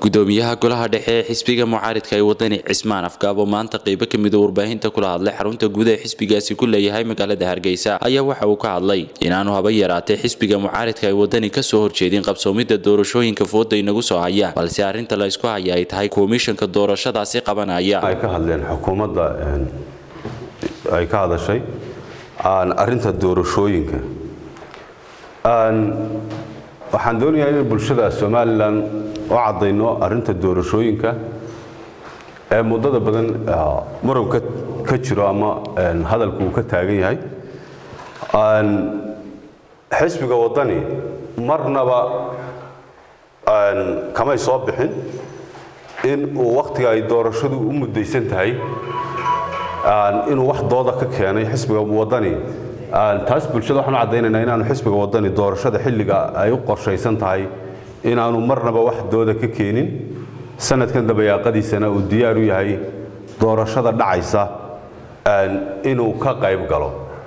gudoomiyaha golaha dhexe ee xisbiga mucaaridka ee wadani Cismaan Afgaabo maanta qayb ka mid ah warbaahinta kula hadlay xarunta guud ee xisbigaasi ku leeyahay magaalada Hargeysa ayaa waxa uu ka hadlay inaanu haba yaraatee xisbiga mucaaridka ee wadani ka soo horjeedin qabsoomida doorashooyinka fooda inagu soo haya balse arinta la isku haya ay tahay komishanka doorashadaasi qabanaya ay ka hadleen xukuumadda ay ka hadashay arinta doorashooyinka waxaan doonayaa in bulshada Soomaaliland oo cadayno arinta doorashooyinka ee muddada badan muranka ka jiro ama hadalku ka taagan yahay xisbiga wadani marnaba kama soo bixin in uu waqtiga ay doorashadu u mudaysan tahay inuu wax dooda ka keenay xisbiga wadani taas bulshada waxaan cadaynaynaa inaanu xisbiga wadani doorashada xilliga ay u qorshaysan tahay inaanu marnaba wax dooda ka keenin sanadkan dabayaaqadiisana uu diyaar u yahay doorashada dhacaysa inuu ka qayb galo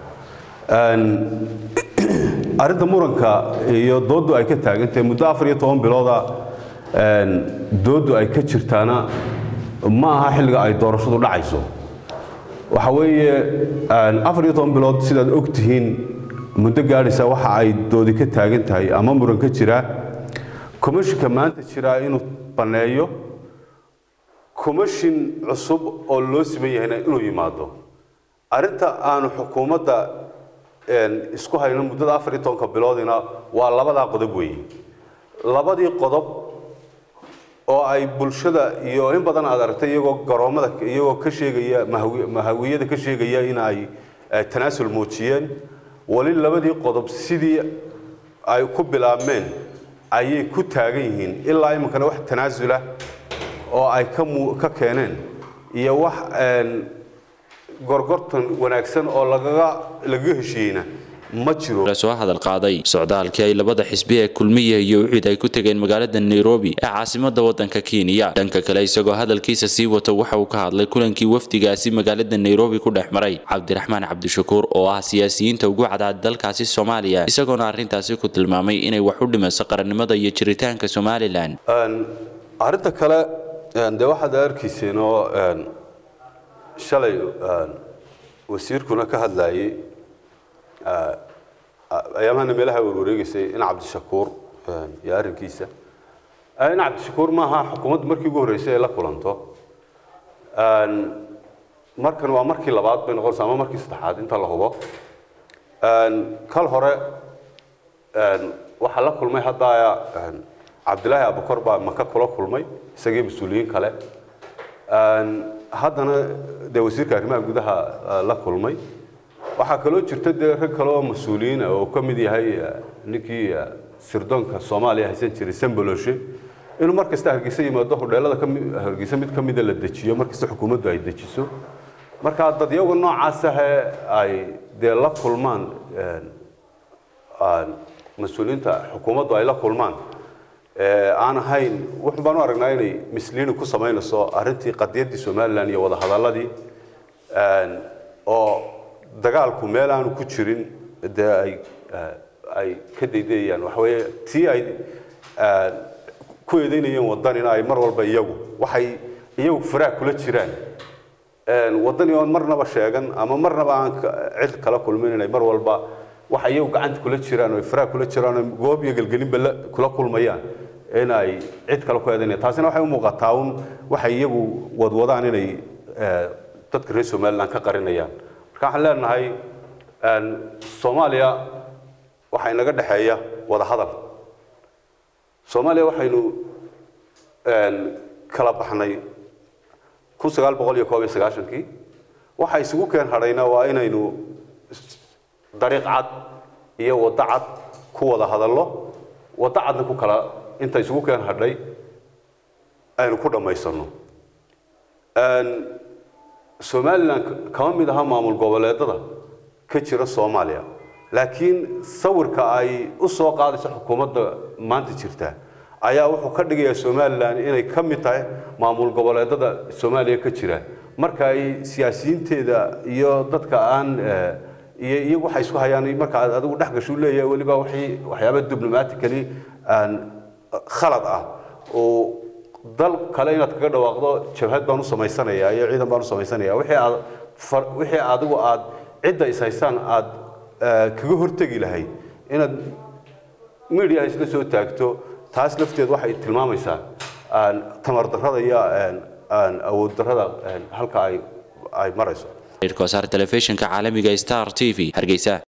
arinta muranka iyo doodu ay ka taagantahay muddo 14 bilooda doodu ay ka jirtaana ma aha xilliga ay doorashadu dhacayso waxa weeye 14 bilood sidaad ogtihiin muddo gaadhaysa waxa ay doodi ka taagan tahay ama muran ka jira komishanka maanta jira inuu baneeyo komishan cusub oo loo simeeyay inuu yimaado arinta aanu xukuumadda isku hayno muddada 14 biloodina waa labada qodob weey labadii qodob oo ay bulshada iyo in badan aad aragtay iyagoo garoomada iyagoo ka sheegaya mahawiyada ka sheegaya in ay tanaasul muujiyeen wali labadii qodob sidii ay ku bilaabmeen ayay ku taagan yihiin ilaa imkana wax tanaasula oo ay ka keeneen iyo wax gorgortan wanaagsan oo laga heshiina ma jiro la soo hadal qaaday socdaalkii ay labada xisbi ee kulmiye iyo wixii ay ku tageen magaalada Nairobi ee caasimadda wadanka Kenya dhanka kale isagoo hadalkiisa sii wato waxa uu ka hadlay kulankii wafdigaasi magaalada Nairobi ku dhexmaray Cabdiraxmaan Cabdishakuur oo ah siyaasiyiinta ugu cadaad dalkaasi Soomaaliya isagoo arintaasi ku tilmaamay inay wax u dhimayso qarannimada iyo jiritaanka Soomaaliland arinta kale waxaad arkiiseen oo shalay wasiirkuna ka hadlayay ayamaana meelaha wareegisay in Cabdishakuur iyo arinkiisa in Cabdishakuur ma aha xukuumadda markii ugu horeysay la kulanto markan waa markii labaad bay noqonaysaa ama markii saddexaad inta la hubo kal hore waxa la kulmay hadda Cabdilaahi Abukar baa maka kula kulmay isagii mas'uuliyiin kale haddana wasiirka arrimaha gudaha la kulmay waxa kale oo jirta rag kale oo mas'uuliyiin oo ka mid yahay ninkii sirdoonka Soomaaliya haysan jiray Samboloshe inuu markasta Hargeysa yimaado hodheelada Hargeysa mid ka mid la dejiyo markasta xukuumaddu ay dejiso marka dad iyagu noocaas ah ay la kulmaan mas'uuliyiinta xukuumaddu ay la kulmaan aan ahayn wax baan u aragnaa inay misliin ku sameynayso arintii qadiyadii Soomaaliland iyo wada hadaladii oo dagaalku meel aanu ku jirin ay ka deydayaan waxa weeye tii ay ku eedeynayeen wadanina ay mar walba iyagu waxay iyagu faraaq kula jiraan wadani oo marnaba sheegan ama marnaba aan cid kala kulmin inay mar walba waxa iyagu gacanta kula jiraan oo faraaq kula jiraan goob iyo galgalin bal kula kulmayaan in ay cid kala ku eedeynayaan taasina waxay u muuqataa waxa iyagu wadwadaan inay dadka reer Soomaaliland ka qarinayaan waxaan leenahay Soomaaliya waxa inaga dhaxeeya wada hadal Soomaaliya waxaynu kala baxnay 1991kii waxa isugu keen hadhayna waa inaynu dariiq cad iyo wada cad ku wada hadallo wada cadna ku kala inta isugu keen hadhay aynu ku dhameysano Soomaaliland kama mid aha maamul goboleedada ka jira Soomaaliya laakiin sawirka ay u soo qaadayso xukuumadda maanta jirta ayaa wuxuu ka dhigayaa Soomaaliland inay ka mid tahay maamul goboleedada Soomaaliya ka jira marka ay siyaasiyiinteeda iyo dadka aan iyagu waxay isku hayaan marka adigu dhex gasho leeyahay waliba waxyaabo diblomatically khalad ah oo dal kale inaad kaga dhawaaqdo jabhad baan u samaysanayaa iyo ciidan baan u samaysanayaa wixii adigu aad cidda is haystaan aad kaga hortagi lahayd inaad media isla soo taagto taas lafteed waxay tilmaamaysaa tamar darrada iyo awood darrada halka ay marayso. Telefishinka caalamiga Star TV Hargeysa.